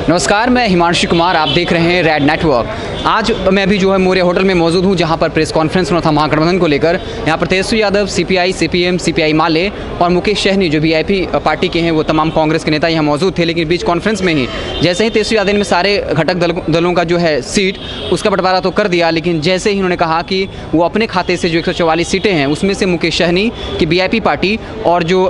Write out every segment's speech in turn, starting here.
नमस्कार, मैं हिमांशु कुमार, आप देख रहे हैं रेड नेटवर्क। आज मैं भी जो है मोरिया होटल में मौजूद हूं, जहां पर प्रेस कॉन्फ्रेंस होना था महागठबंधन को लेकर। यहां पर Tejashwi Yadav, CPI, CPM, CPI Male और मुकेश सहनी जो वीआईपी पार्टी के हैं, वो तमाम कांग्रेस के नेता यहां मौजूद थे। लेकिन बीच कॉन्फ्रेंस में ही जैसे ही तेजस्वी यादव ने सारे घटक दलों का जो है सीट उसका बंटवारा तो कर दिया, लेकिन जैसे ही उन्होंने कहा कि वो अपने खाते से जो 144 सीटें हैं उसमें से मुकेश सहनी की वीआईपी पार्टी और जो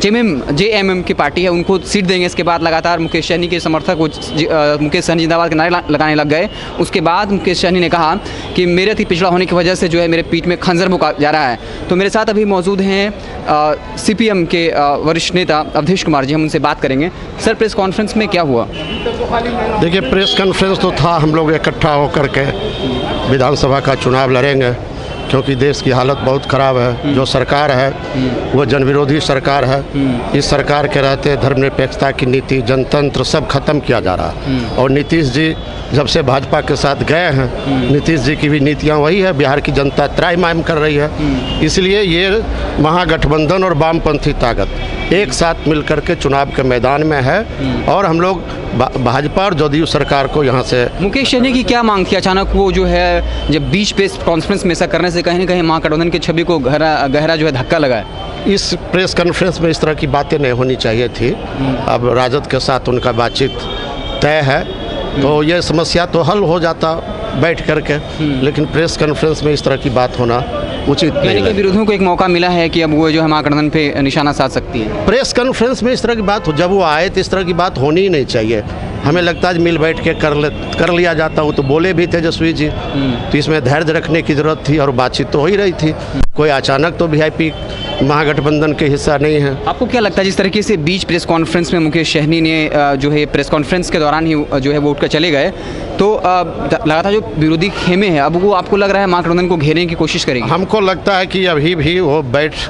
जेएमएम की पार्टी है उनको सीट देंगे। इसके बाद लगातार मुकेश सहनी के समर्थक मुकेश सहनी जिंदाबाद के नारे लगाने लग गए। उसके बाद मुकेश सहनी ने कहा कि मेरे अति पिछड़ा होने की वजह से जो है मेरे पीठ में खंजर भोंका जा रहा है। तो मेरे साथ अभी मौजूद हैं सीपीएम के वरिष्ठ नेता अवधेश कुमार जी, हम उनसे बात करेंगे। सर, प्रेस कॉन्फ्रेंस में क्या हुआ? देखिए, प्रेस कॉन्फ्रेंस तो था, हम लोग इकट्ठा होकर के विधानसभा का चुनाव लड़ेंगे क्योंकि देश की हालत बहुत ख़राब है। जो सरकार है वो जनविरोधी सरकार है। इस सरकार के रहते धर्मनिरपेक्षता की नीति, जनतंत्र सब खत्म किया जा रहा है। और नीतीश जी जब से भाजपा के साथ गए हैं, नीतीश जी की भी नीतियां वही है, बिहार की जनता त्राहिमाम कर रही है। इसलिए ये महागठबंधन और वामपंथी ताकत एक साथ मिलकर के चुनाव के मैदान में है और हम लोग भाजपा और जदयू सरकार को यहाँ से। मुकेश सहनी की क्या मांग थी? अचानक वो जो है जब बीच प्रेस कॉन्फ्रेंस में ऐसा करने से कहीं ना कहीं महागठबंधन की छवि को गहरा जो है धक्का लगा है। इस प्रेस कॉन्फ्रेंस में इस तरह की बातें नहीं होनी चाहिए थी। अब राजद के साथ उनका बातचीत तय है तो ये समस्या तो हल हो जाता बैठ करके, लेकिन प्रेस कॉन्फ्रेंस में इस तरह की बात होना उचित नहीं है। विरोधियों को एक मौका मिला है कि अब वो जो है महागठबंधन पे निशाना साध सकती है। प्रेस कॉन्फ्रेंस में इस तरह की बात जब वो आए तो इस तरह की बात होनी ही नहीं चाहिए। हमें लगता है मिल बैठ के कर लिया जाता। वो तो बोले भी तेजस्वी जी, तो इसमें धैर्य रखने की ज़रूरत थी और बातचीत तो हो ही रही थी। कोई अचानक तो वीआईपी महागठबंधन के हिस्सा नहीं है। आपको क्या लगता है जिस तरीके से बीच प्रेस कॉन्फ्रेंस में मुकेश सहनी ने जो है प्रेस कॉन्फ्रेंस के दौरान ही जो है वो उठ कर चले गए, तो लगातार जो विरोधी खेमे हैं अब वो आपको लग रहा है महागठबंधन को घेरने की कोशिश करेंगे? हमको लगता है कि अभी भी वो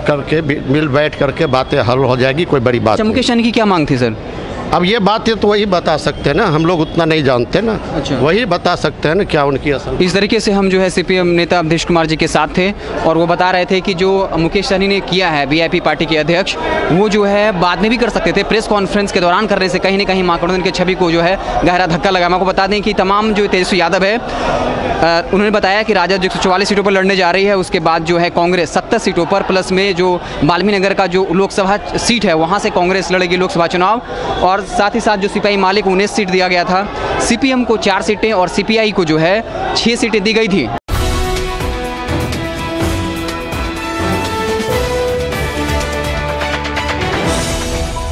मिल बैठ करके बातें हल हो जाएगी, कोई बड़ी बात। मुकेश सहनी की क्या मांग थी सर? अब ये बातें तो वही बता सकते हैं ना, हम लोग उतना नहीं जानते ना। अच्छा। वही बता सकते हैं ना क्या उनकी असल। इस तरीके से हम जो है सीपीएम नेता अवधेश कुमार जी के साथ थे और वो बता रहे थे कि जो मुकेश सहनी ने किया है वीआईपी पार्टी के अध्यक्ष, वो जो है बाद में भी कर सकते थे। प्रेस कॉन्फ्रेंस के दौरान करने से कहीं ना कहीं महागठबंधन की छवि को जो है गहरा धक्का लगा। मैं आपको बता दें कि तमाम जो तेजस्वी यादव है उन्होंने बताया कि राजद 144 सीटों पर लड़ने जा रही है। उसके बाद जो है कांग्रेस 70 सीटों पर, प्लस में जो वाल्मीनगर का जो लोकसभा सीट है वहाँ से कांग्रेस लड़ेगी लोकसभा चुनाव। और साथ ही साथ जो सीपीआई माले को 19 सीट दिया गया था, सीपीएम को 4 सीटें और सीपीआई को जो है 6 सीटें दी गई थी।